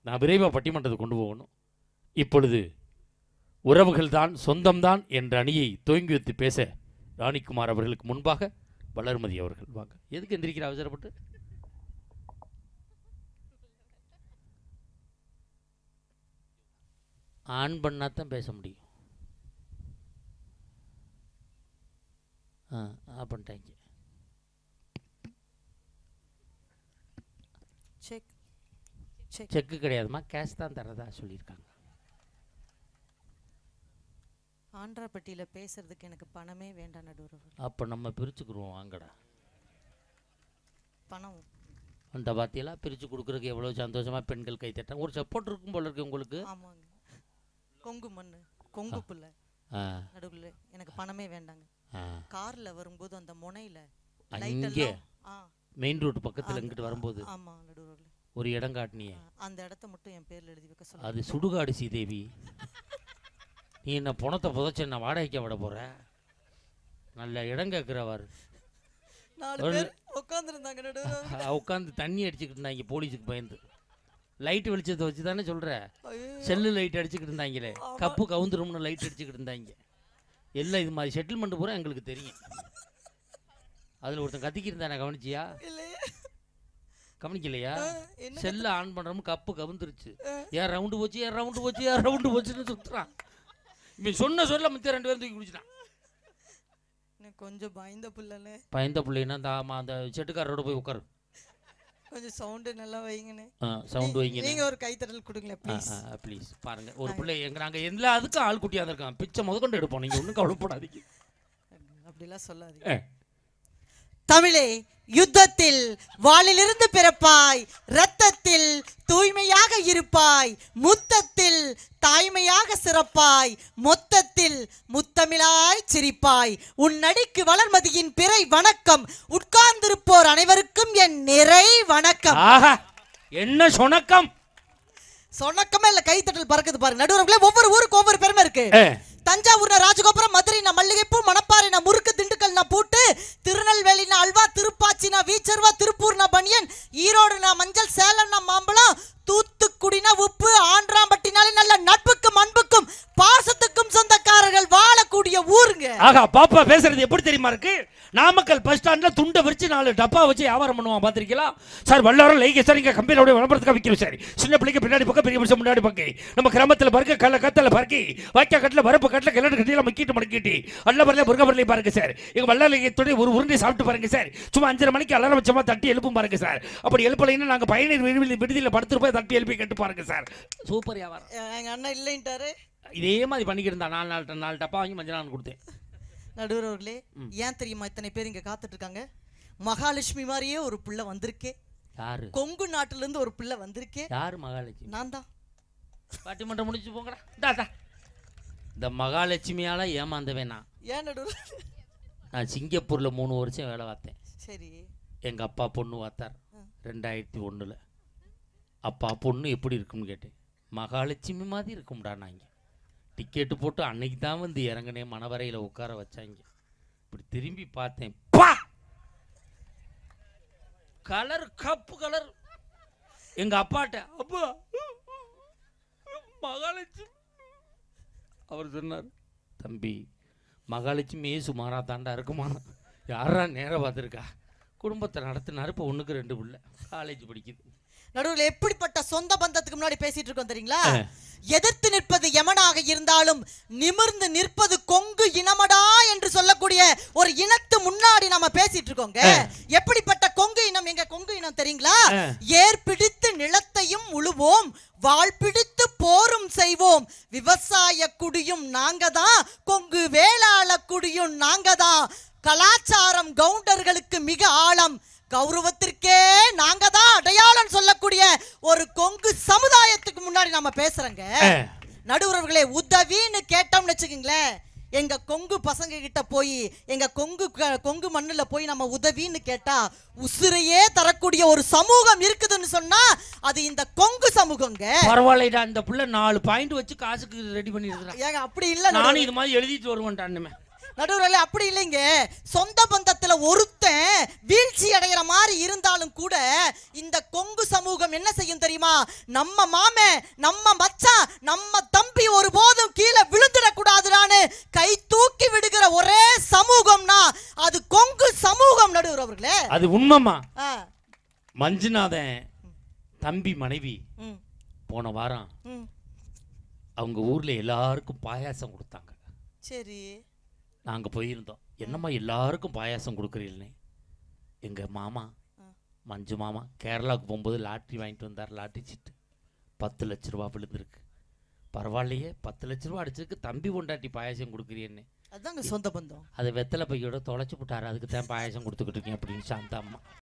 நான் விரைவாக பட்டிமன்றத்தை கொண்டு போகணும். இப்பொழுது உறவுகள் தான் சொந்தம்தான் என்ற அணியை துவங்கி வைத்து பேச ராணிக்குமார் அவர்களுக்கு முன்பாக வளர்மதி அவர்கள். வாங்க. எதுக்கு எந்திரிக்கிற அவசரப்பட்டு? ஆன் பண்ணாதான் பேச முடியும். பண்ணிட்டாங்க. செக்கு கிடையாதுமா, கேஷ் தான் தரதா சொல்லியிருக்காங்க. ஆந்திராப்பட்டியில பேசுறதுக்கு எனக்கு பணமே வேண்டாம் நடுவர். அப்போ நம்ம பிரிச்சுக்குருவோம் வாங்கடா. பணம் அந்த பாத்தியெல்லாம் பிரித்து கொடுக்குறதுக்கு எவ்வளோ சந்தோஷமாக பெண்கள் கை தட்டாங்க. ஒரு சப்போர்ட் இருக்கும் போல இருக்கு உங்களுக்கு. ஆமாங்க. கொங்கு மண்ணு கொங்கு புல்ல நடுவில் எனக்கு பணமே வேண்டாங்க. காரில் வரும்போது அந்த முனையில் இங்கே மெயின் ரோடு பக்கத்தில் இங்கிட்டு வரும்போது ஆமாம் நடுவில் ஒரு இடம் காட்டினியே, அந்த இடத்த மட்டும் என் பேரில் எழுதி வைக்க சொல்லுங்க. அது சுடுகாடு சீதேவி. நீ என்ன பணத்தை புதைச்ச என்ன வாடகைக்க விட போற? நல்ல இடம் கேட்குறவாரு. உட்காந்து தண்ணி அடிச்சுக்கிட்டு இருந்தாங்க போலீஸுக்கு பயந்து. லைட் வெளிச்சத்தை வச்சு தானே சொல்ற, செல்லு லைட் அடிச்சுக்கிட்டு இருந்தாங்களே, கப்பு கவுந்துரும்னு லைட் அடிச்சுக்கிட்டு இருந்தாங்க. எல்லாம் இது மாதிரி செட்டில்மெண்ட் பூரா எங்களுக்கு தெரியும். அதில் ஒருத்தன் கத்திக்கிட்டு நான் கவனிச்சியா? கவனிக்கலையா? செல்ல ஆன் பண்ணுறோம், கப்பு கவுந்துருச்சு. ஏன் ரவுண்டு போச்சு, ஏன் ரவுண்டு போச்சு, ஏன் ரவுண்டு போச்சுன்னு சுற்றுறான். இப்போ சொன்ன சொல்ல மித்த 2 பேரும் தூக்கி குடிச்சிட்டான். கொஞ்சம் பயந்த பிள்ளைல பயந்த பிள்ளைன்னா அந்த செட்டுக்காரோட போய் உட்காரு. கொஞ்சம் சவுண்டு நல்லா வைங்கண்ணே. சவுண்டு வைங்க. நீங்கள் ஒரு கைத்தட்டல் கொடுங்களேன் ப்ளீஸ். ப்ளீஸ் பாருங்கள். ஒரு பிள்ளை நாங்கள் எல்லாத்துக்கும் ஆள் குட்டியாக இருக்கான். பிச்சை முதற்கொண்டு எடுப்போம். நீங்கள் ஒன்றும் கவலைப்படாதீங்க. அப்படிலாம் சொல்லாதீங்க. தமிழே, யுத்தத்தில் வாளிலிருந்து பிறப்பாய், இரத்தத்தில் தூய்மையாக இருப்பாய், முத்தத்தில் தாய்மையாக சிறப்பாய், மொத்தத்தில் முத்தமிழாய் சிரிப்பாய். உன் நடிக்கு வளர்மதியின் பிறை வணக்கம். உட்கார்ந்திருப்போர் அனைவருக்கும் என் நிறை வணக்கம். என்ன சொணக்கம்? சொணக்கமே இல்ல, கைத்தட்டல் பறக்குது பாருங்க நடுவர்களே. ஒவ்வொரு ஊருக்கு ஒவ்வொரு பெருமை இருக்கு. தஞ்சாவூர்னா ராஜகோபுரம், மதுரைனா மல்லிகைப்பூ, மணப்பாறைனா முறுக்கு, திண்டுக்கல்னா பூட்டு, திருநெல்வேலினா அல்வா, திருப்பாச்சினா வீச்சர்வா, திருப்பூர்னா பனியன், ஈரோடுனா மஞ்சள், சேலம்னா மாம்பழம், தூத்துக்குடினா உப்பு, ஆந்திராம்பட்டினாலே நல்ல நட்புக்கும் அன்புக்கும் பாசத்துக்கும் சொந்தக்காரர்கள் வாழக்கூடிய ஊருங்க. ஆகா, பாப்பா பேசுறது எப்படி தெரியுமா இருக்கு? நாமக்கல் பஸ் ஸ்டாண்ட்ல துண்டை விரிச்சு 4 டப்பா வச்சு வியாபாரம் பண்ணுவான், பாத்திருக்கீங்களா சார்? வல்லாரம் லைக் சார், இங்க கம்பெனியோட விளம்பரத்துக்கு விற்கிறோம் சார். சின்ன பிள்ளைக்கு பின்னாடி பக்கம், பெரிய மனுஷன் முன்னாடி பக்கம். நம்ம கிராமத்தில் பருக்க கல்ல கத்தல பறக்கி வாய்க்கா கட்டில வரப்பு கட்டில கிளட்டு கட்டில மக்கிட்டு மடக்கிட்டு அல்ல பரல முருக பரலை பாருங்க சார். எங்க வல்லாலயத்தோட ஒரு உருண்டை சாப்பிட்டு பாருங்க சார். சும்மா 5:30 மணிக்கு அலாரம் வச்சமா தட்டி எழுப்பும் பாருங்க சார். அப்படி எழுப்பலைன்னா நாங்க பயணியர் விடுதியில் படுத்துட்டு தட்டி எழுப்பி கட்டு பாருங்க சார். சூப்பர் வியாபாரம். எங்க அண்ணா இல்லைன்ட்டாரு. இதே மாதிரி பண்ணிக்கிட்டு இருந்தா 4 டப்பா வாங்கி மஞ்சள் நான் கொடுத்தேன். நடுவர்களே, ஏன் தெரியுமா இத்தனை பேர் இங்க காத்துட்டு இருக்காங்க? மகாலட்சுமி மாதிரியே ஒரு பிள்ளை வந்திருக்கே. யாரு? கொங்கு நாட்டுல இருந்து ஒரு பிள்ளை வந்திருக்கே. யாரு மகாலட்சுமி? நான் தான். பட்டிமன்றம் முடிச்சு போங்கடா. இந்த மகாலட்சுமியால ஏமாந்தவேன் நான். ஏன் நடுவர்? நான் சிங்கப்பூர்ல 3 வருஷம் வேலை பார்த்தேன். சரி. எங்க அப்பா பொண்ணு பார்த்தார் 2001. அப்பா பொண்ணு எப்படி இருக்கும்னு கேட்டேன். மகாலட்சுமி மாதிரி இருக்கும்டா. நாங்க டிக்கெட்டு போட்டு அன்னைக்கு தான் வந்து இறங்கினேன். மணவரையில் உட்கார வச்சாங்க. இப்படி திரும்பி பார்த்தேன், கலர் கப்பு கலர். எங்க அப்பாட்ட அப்பா மகாலட்சுமி. அவர் சொன்னார், தம்பி மகாலட்சுமியே சுமாராக தாண்டா இருக்குமா, யாரா நேரம் பார்த்துருக்கா, குடும்பத்தை நடத்தினார். இப்போ 1க்கு 2 பிள்ளை, காலேஜ் படிக்குது. நடுவில் எப்படிப்பட்ட சொந்த பந்தத்துக்கு முன்னாடி பேசிட்டு இருக்கோம் தெரியுங்களா? எதிர்த்து நிற்பது யமனாக இருந்தாலும் நிமிர்ந்து நிற்பது கொங்கு இனமடா என்று சொல்லக்கூடிய ஒரு இனத்து முன்னாடி நாம பேசிட்டு இருக்கோங்க. எப்படிப்பட்ட கொங்கு இனம் எங்க கொங்கு இனம் தெரியுங்களா? ஏர் பிடித்து நிலத்தையும் உழுவோம், வாள் பிடித்து போரும் செய்வோம், விவசாய குடியும் நாங்க தான், கொங்கு வேளாள குடியும் நாங்க தான், கலாச்சாரம் கவுண்டர்களுக்கு மிக ஆழம், கௌரவத்திற்கே நாங்க தான் அடையாளம் சொல்லக்கூடிய ஒரு கொங்கு சமுதாயத்துக்கு முன்னாடி நாம பேசுறோங்க. நடுவர்களே, உதவின்னு கேட்டோம்னு வச்சுக்கீங்களேன், எங்க கொங்கு பசங்க கிட்ட போய் எங்க கொங்கு மண்ணுல போய் நம்ம உதவின்னு கேட்டா உசுரையே தரக்கூடிய ஒரு சமூகம் இருக்குதுன்னு சொன்னா அது இந்த கொங்கு சமூகங்க. பரவாயில்லைடா, இந்த புள்ள 4 பாயிண்ட் வச்சு காசுக்கு ரெடி பண்ணிருக்கா. ஏங்க அப்படி இல்ல, நானும் இது மாதிரி எழுதிட்டு வருவேன்டான்னுமே. நடுவர்களே அப்படி இல்லைங்க. சொந்த பந்தத்துல ஒருத்தன் வீழ்ச்சி அடைகிற மாதிரி இருந்தாலும் கூட இந்த கொங்கு சமூகம் என்ன செய்யும் தெரியுமா? நம்ம மாமே, நம்ம மச்சான், நம்ம தம்பி ஒருபோதும் கீழே விழுந்துடக்கூடாதுன்னு கை தூக்கி விடுகிற ஒரே சமூகம்னா அது கொங்கு சமூகம். நடுவர் அவர்களே அது உண்மைமா. மஞ்சுநாதன் தம்பி மனைவி போன வாரம் அவங்க ஊர்ல எல்லாருக்கும் பாயாசம் கொடுத்தாங்க. சரி, நாங்க போயிருந்தோம். என்னம்மா எல்லாருக்கும் பாயாசம் கொடுக்குறீங்கன்னு. எங்க மாமா மஞ்சு மாமா கேரளாவுக்கு போகும்போது லாட்ரி வாங்கிட்டு வந்தார். லாட்ரி சீட்டு 10 லட்ச ரூபா விழுந்திருக்கு. பரவாயில்லையே, 10 லட்ச ரூபா அடிச்சிருக்கு, தம்பி கொண்டாட்டி பாயாசம் கொடுக்குறீன்னு. அதாங்க சொந்த பந்தம். அதை வெத்தலை பையோட தொலைச்சு போட்டாரு. அதுக்கு தான் பாயாசம் கொடுத்துக்கிட்டு இருக்கேன் அப்படின்னு சாந்த அம்மா.